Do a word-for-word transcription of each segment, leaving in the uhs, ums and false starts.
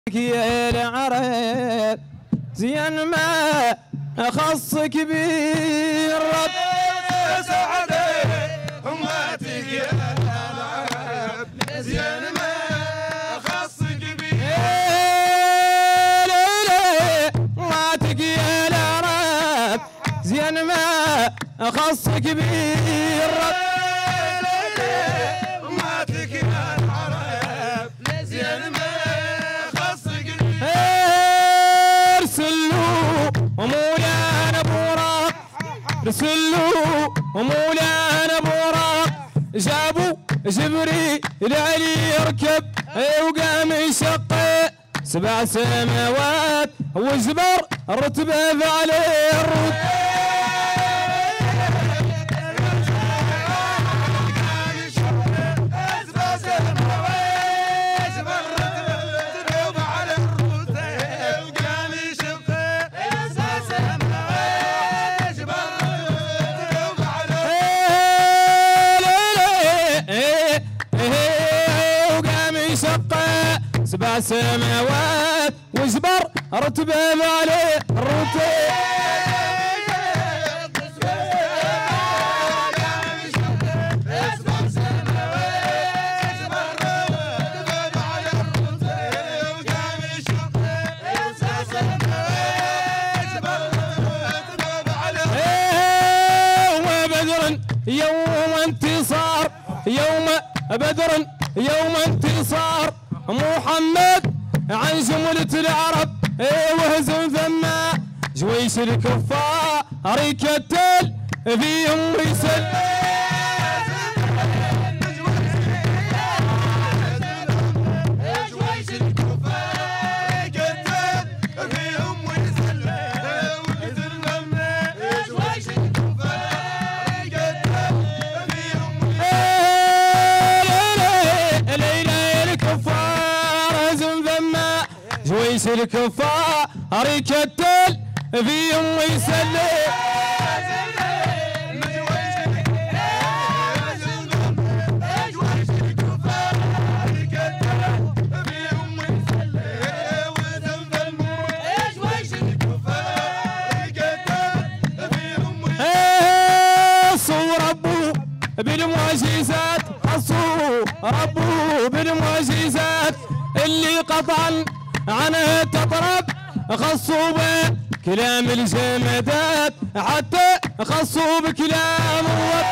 يا العرب زين ما خصك بالرب سعدي هماتك يا العرب زين ما خصك بالرب هماتك يا العرب زين ما خصك بالرب هماتك يا العرب زين ما مولانا بوراق رسلوا مولانا بوراق جابوا جبريل علي يركب وقام يشق سبع سماوات وجبر رتبه عليه الركب سبع سماوات وجبر رتبه عليه الرتب يوم انتصار يوم بدر يوم انتصار محمد عن جملة العرب وهزم ثم جويش الكفار يكتل فيهم ويسل جويش الكفار يكتل فيهم ويسلي خصوا ربو بالمعجزات خصوا ربو بالمعجزات اللي قطعا عنها تطرب خصوا بكلام الجمادات حتى خصوا بكلام الرب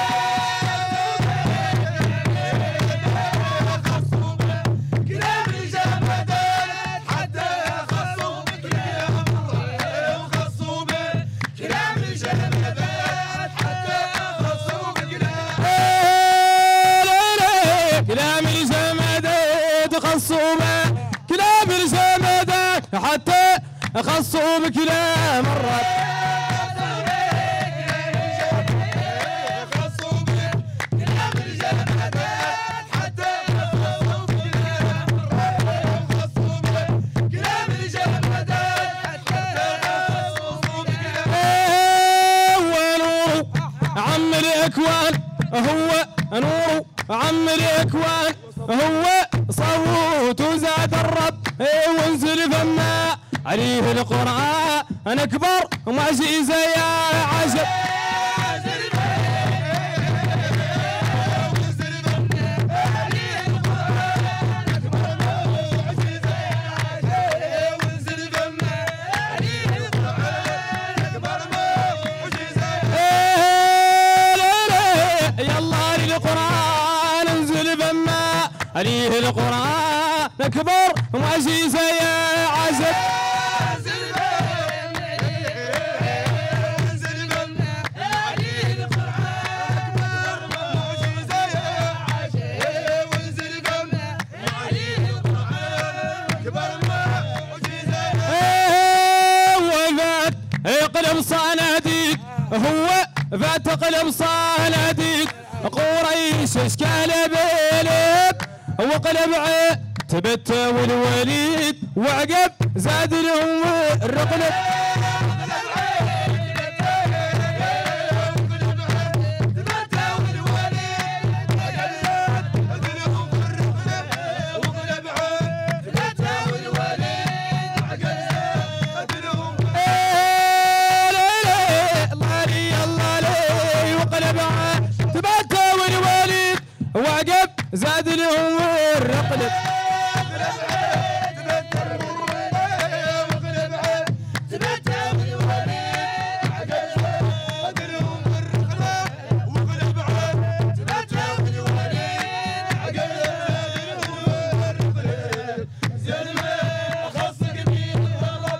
خصوا بكلام الجمادات حتى خصوا بكلام الرب وخصوا بكلام الجمادات حتى خصوا بكلام كلام الجمادات خصوا بكلام الجمادات حتى خصوا بكلام الرب خصوا بكلام الجمادات حتى خصوا بكلام الرب خصوا بكلام الجمادات حتى خصوا بكلام ونور عم الاكوان هو نور عم الاكوان هو صوت وزاد الرب وانزل فما عليه القرآن أكبر معجزة يا عجب يلا للقرآن انزل فما عليه القرآن أكبر معجزة يا عجب قلب صناديق هو فات قلب صناديق قريش اشكال بلب وقلب عتبت والوليد وعقب زاد لهم الرقلب وقلب عتبت والوليد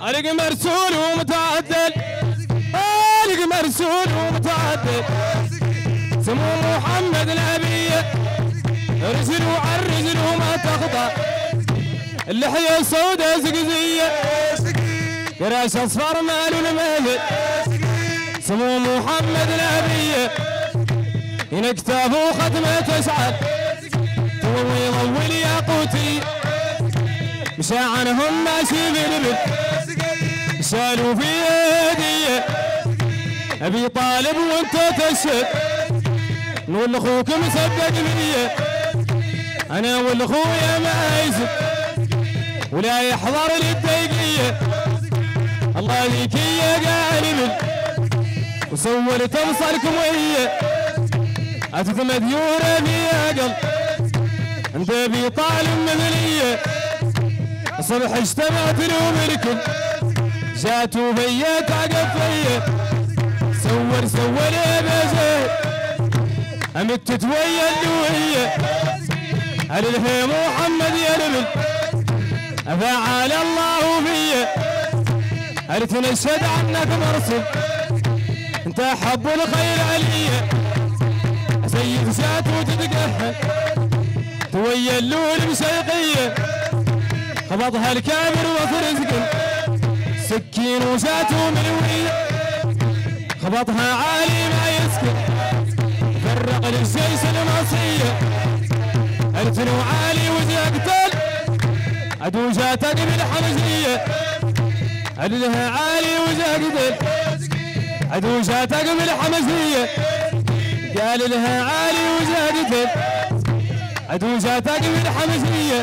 الق مرسول ومتعدل الق مرسول ومتعدل سمو محمد نبيه رجل وعالرجل وما تخطى اللحية سوداء زقزية كراش اصفر مال المهل سمو محمد نبيه هنا كتابه ختمه تشعل توي يضوي ياقوتي مشى عنهم ماشي بالبل شالوا في يدي ابي طالب وانت تشهد نقول لاخوك مسبق بيه انا والاخويا ما يزد ولا يحضر للدقيقه الله يك يا قالب وسولت اوصلكم ويا اتت مديوره في قلب انت ابي طالب مثليه صبح اجتمعت لهم الكل جاتوا بيا تعقب فيا سور سور يا بزيد امتت ويا اللويه على الهيم محمد يا لبل افعل الله فيا هل تنشد عنك مرسل انت حب الخير عليا سيد شات وتتقهر تويا اللول مشيقيه خبطها الكامل وفرزقل سكين وشاته ملوية خبطها عالي ما يسكن فرق للجيش المصية ارتنو عالي وزقتل عدو جاتك بالحمزية عدلها عالي وزقتل عدو جاتك بالحمزية قال لها عالي وزقتل عدو جاتك بالحمزية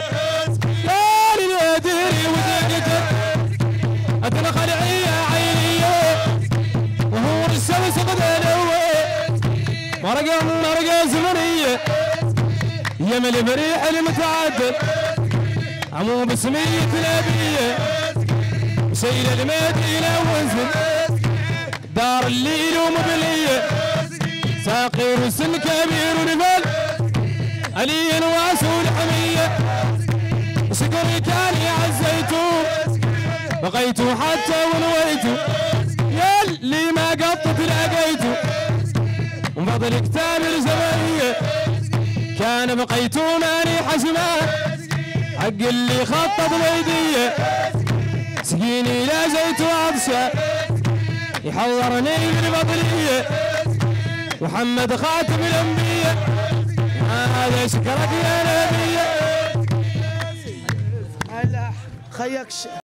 ادري وزقتك اتنخ العيا عينيه وهو الشمس قد نوى مرقه مرقه زمنيه يمل بريح المتعدل عمو بسميه نبيه شيل المدينه وزن دار الليل ومبليه ساقي رسن كبير ونفل علي واسول حميه شكري كان عزيتو بقيتو حتى ونويتو ياللي ما قطت لقيتو ومن فضل كتاب الزمنية كان بقيتو ماني حشمه حق اللي خطط بيديه سقيني لا زيت عطشه يحضرني بالفضليه محمد خاتم الانبياء هذا شكرك يا نبيه خيك